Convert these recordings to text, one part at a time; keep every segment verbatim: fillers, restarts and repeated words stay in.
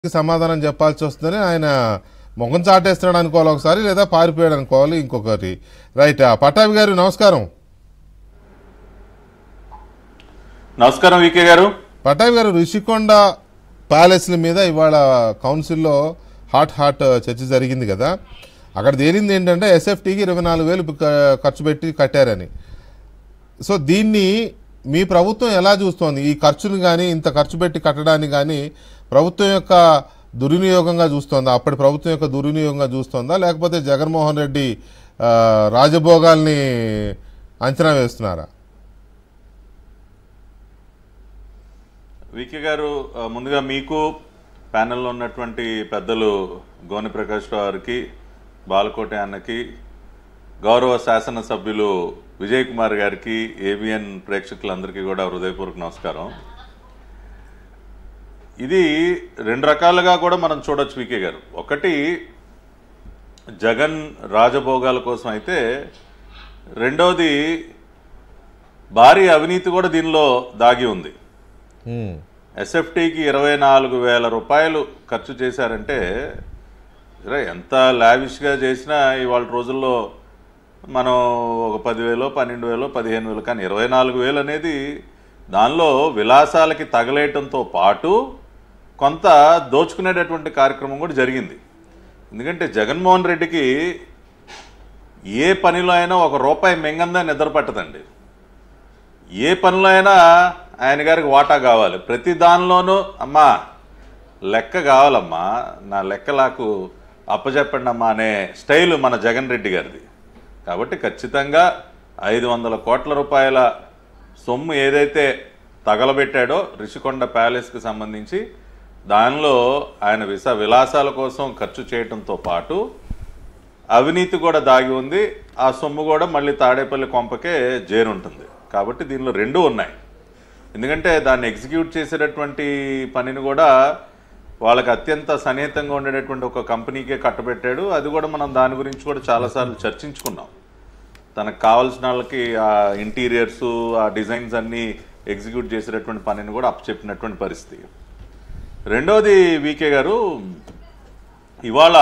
సమాధానం చెప్పాల్సి వస్తుందని ఆయన మొఖం చాటేస్తున్నాడు అనుకోవాలి ఒకసారి, లేదా పారిపోయాడు అనుకోవాలి ఇంకొకటి. రైట్. పట్టాభి గారు నమస్కారం. నమస్కారం వికే గారు. పట్టాభి గారు, రిషికొండ ప్యాలెస్ల మీద ఇవాళ కౌన్సిల్లో హాట్ హాట్ చర్చ జరిగింది కదా. అక్కడ తేలింది ఏంటంటే ఎస్ఎఫ్టీకి ఇరవై నాలుగు వేలు ఖర్చు పెట్టి కట్టారని. సో దీన్ని మీ ప్రభుత్వం ఎలా చూస్తోంది? ఈ ఖర్చును కానీ, ఇంత ఖర్చు పెట్టి కట్టడాన్ని కానీ ప్రభుత్వం యొక్క దుర్వినియోగంగా చూస్తోందా, అప్పటి ప్రభుత్వం యొక్క దుర్వినియోగంగా చూస్తోందా, లేకపోతే జగన్మోహన్ రెడ్డి రాజభోగాల్ని అంచనా వేస్తున్నారా? వికే గారు, ముందుగా మీకు ప్యానెల్లో ఉన్నటువంటి పెద్దలు గోని ప్రకాష్ గారికి, బాలకోట అన్నకి, గౌరవ శాసనసభ్యులు విజయ్ కుమార్ గారికి, ఏబిఎన్ ప్రేక్షకులందరికీ కూడా హృదయపూర్వక నమస్కారం. ఇది రెండు రకాలుగా కూడా మనం చూడొచ్చు వికే గారు. ఒకటి జగన్ రాజభోగాల కోసం అయితే, రెండవది భారీ అవినీతి కూడా దీనిలో దాగి ఉంది. ఎస్ఎఫ్టీకి ఇరవై నాలుగు వేల రూపాయలు ఖర్చు చేశారంటే ఎంత లావిష్గా చేసినా ఇవాళ రోజుల్లో మనం ఒక పదివేలో పన్నెండు వేలో పదిహేను వేలు, కానీ ఇరవై నాలుగు వేలు అనేది దానిలో విలాసాలకి తగలేయటంతో పాటు కొంత దోచుకునేటటువంటి కార్యక్రమం కూడా జరిగింది. ఎందుకంటే జగన్మోహన్ రెడ్డికి ఏ పనిలో అయినా ఒక రూపాయి మెంగందా నిద్ర పట్టదండి. ఏ పనిలో అయినా ఆయన గారికి వాటా కావాలి. ప్రతి దానిలోనూ అమ్మా లెక్క కావాలమ్మా, నా లెక్క నాకు అప్పచెప్పండి అమ్మా అనే స్టైలు మన జగన్ రెడ్డి గారిది. కాబట్టి ఖచ్చితంగా ఐదు వందల కోట్ల రూపాయల సొమ్ము ఏదైతే తగలబెట్టాడో రిషికొండ ప్యాలెస్కి సంబంధించి, దానిలో ఆయన విస విలాసాల కోసం ఖర్చు చేయడంతో పాటు అవినీతి కూడా దాగి ఉంది. ఆ సొమ్ము కూడా మళ్ళీ తాడేపల్లి కొంపకే చేరుంటుంది. కాబట్టి దీనిలో రెండూ ఉన్నాయి. ఎందుకంటే దాన్ని ఎగ్జిక్యూట్ చేసేటటువంటి పనిని కూడా వాళ్ళకి అత్యంత సన్నిహితంగా ఉండేటటువంటి ఒక కంపెనీకే కట్టబెట్టాడు. అది కూడా మనం దాని గురించి కూడా చాలాసార్లు చర్చించుకున్నాం. తనకు కావాల్సిన వాళ్ళకి ఆ ఇంటీరియర్స్, ఆ డిజైన్స్ అన్నీ ఎగ్జిక్యూట్ చేసేటటువంటి పనిని కూడా అప్పచెప్పినటువంటి పరిస్థితి. రెండవది వికే గారు, ఇవాళ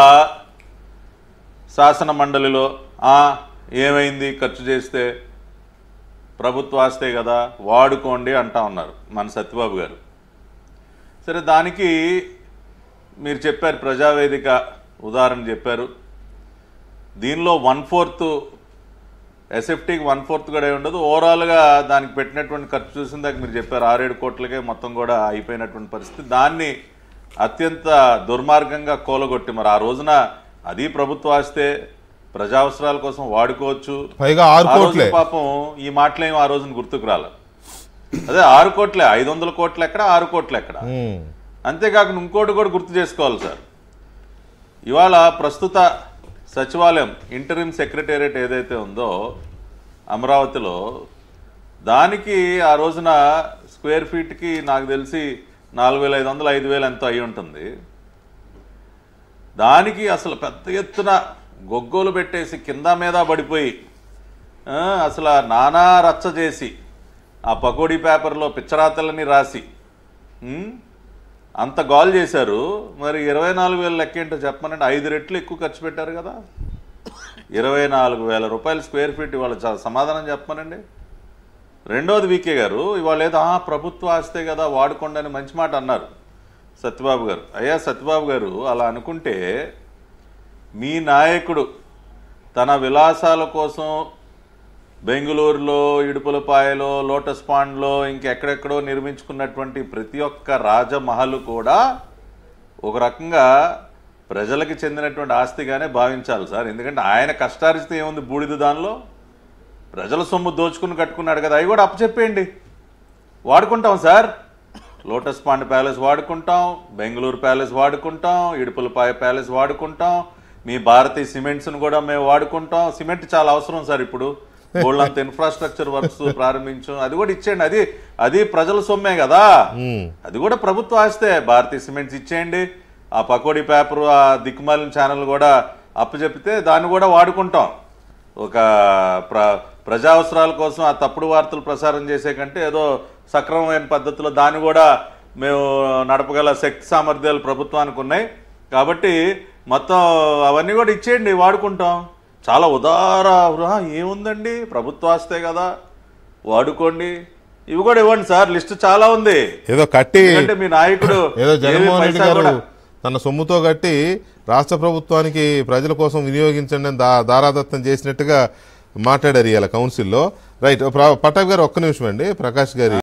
శాసన మండలిలో ఏమైంది ఖర్చు చేస్తే, ప్రభుత్వ ఆస్తే కదా వాడుకోండి అంటా ఉన్నారు మన సత్యబాబు గారు. సరే, దానికి మీరు చెప్పారు, ప్రజావేదిక ఉదాహరణ చెప్పారు. దీనిలో వన్ ఫోర్త్ ఎస్ఎఫ్టీకి వన్ ఫోర్త్ కూడా ఉండదు. ఓవరాల్గా దానికి పెట్టినటువంటి ఖర్చు చూసిన దాకా మీరు చెప్పారు ఆరేడు కోట్లకే మొత్తం కూడా అయిపోయినటువంటి పరిస్థితి. దాన్ని అత్యంత దుర్మార్గంగా కూలగొట్టి, మరి ఆ రోజున అది ప్రభుత్వ ఆస్తే ప్రజా అవసరాల కోసం వాడుకోవచ్చు. పాపం ఈ మాటలేం ఆ రోజున గుర్తుకు రాలేదు. అదే ఆరు కోట్లే, ఐదు వందల కోట్లు ఎక్కడ, ఆరు కోట్లు ఎక్కడ. అంతేకాకుండా ఇంకోటి కూడా గుర్తు చేసుకోవాలి సార్. ఇవాళ ప్రస్తుత సచివాలయం ఇంటరిమ్ సెక్రటేరియట్ ఏదైతే ఉందో అమరావతిలో, దానికి ఆ రోజున స్క్వేర్ ఫీట్కి నాకు తెలిసి నాలుగు వేల ఐదు వందలు ఐదు వేలు ఎంతో అయి ఉంటుంది. దానికి అసలు పెద్ద ఎత్తున గొగ్గోలు పెట్టేసి కింద మీద పడిపోయి అసలు నానా రచ్చ చేసి ఆ పకోడీ పేపర్లో పిచ్చరాతలని రాసి అంత గోల్ చేశారు. మరి ఇరవై నాలుగు వేల లెక్క ఏంటో చెప్పమనండి. ఐదు రెట్లు ఎక్కువ ఖర్చు పెట్టారు కదా. ఇరవై నాలుగు వేల రూపాయలు స్క్వేర్ ఫీట్ ఇవాళ సమాధానం చెప్పమనండి. రెండోది వికే గారు, ఇవాళ ఏదో ప్రభుత్వ ఆస్తే కదా వాడుకోండి అని మంచి మాట అన్నారు సత్యబాబు గారు. అయ్యా సత్యబాబు గారు, అలా అనుకుంటే మీ నాయకుడు తన విలాసాల కోసం బెంగళూరులో, ఇడుపులపాయలో, లోటస్ పాండ్లో, ఇంకెక్కడెక్కడో నిర్మించుకున్నటువంటి ప్రతి ఒక్క రాజమహల్ కూడా ఒక రకంగా ప్రజలకి చెందినటువంటి ఆస్తిగానే భావించాలి సార్. ఎందుకంటే ఆయన కష్టార్జితం ఏముంది బూడిద దానిలో? ప్రజల సొమ్ము దోచుకుని కట్టుకున్నాడు కదా, అవి కూడా అప్పచెప్పేయండి, వాడుకుంటాం సార్. లోటస్ పాండ్ ప్యాలెస్ వాడుకుంటాం, బెంగళూరు ప్యాలెస్ వాడుకుంటాం, ఇడుపులపాయ ప్యాలెస్ వాడుకుంటాం, మీ భారతీయ సిమెంట్స్ను కూడా మేము వాడుకుంటాం. సిమెంట్ చాలా అవసరం సార్. ఇప్పుడు వాళ్ళంత ఇన్ఫ్రాస్ట్రక్చర్ వర్క్స్ ప్రారంభించాం, అది కూడా ఇచ్చేయండి. అది అది ప్రజల సొమ్మే కదా, అది కూడా ప్రభుత్వ ఆస్తే. భారతీయ సిమెంట్స్ ఇచ్చేయండి. ఆ పకోడీ పేపర్, ఆ దిక్కుమాలిన ఛానల్ కూడా అప్పచెప్పితే దాన్ని కూడా వాడుకుంటాం. ఒక ప్ర ప్రజా అవసరాల కోసం ఆ తప్పుడు వార్తలు ప్రసారం చేసే కంటే ఏదో సక్రమమైన పద్ధతిలో దాన్ని కూడా మేము నడపగల శక్తి సామర్థ్యాలు ప్రభుత్వానికి ఉన్నాయి, కాబట్టి మొత్తం అవన్నీ కూడా ఇచ్చేయండి, వాడుకుంటాం. చాలా ఉదార ఏముందండి, ప్రభుత్వాస్తే కదా వాడుకోండి, ఇవి కూడా ఇవ్వండి సార్, లిస్ట్ చాలా ఉంది. ఏదో కట్టి అంటే మీ నాయకుడు ఏదో జగన్మోహన్ రెడ్డి గారు తన సొమ్ముతో కట్టి రాష్ట్ర ప్రభుత్వానికి ప్రజల కోసం వినియోగించండి దా దారాదత్తం చేసినట్టుగా మాట్లాడారు ఇవాళ కౌన్సిల్లో. రైట్, పటాబ్ గారు ఒక్క నిమిషం అండి, ప్రకాష్ గారి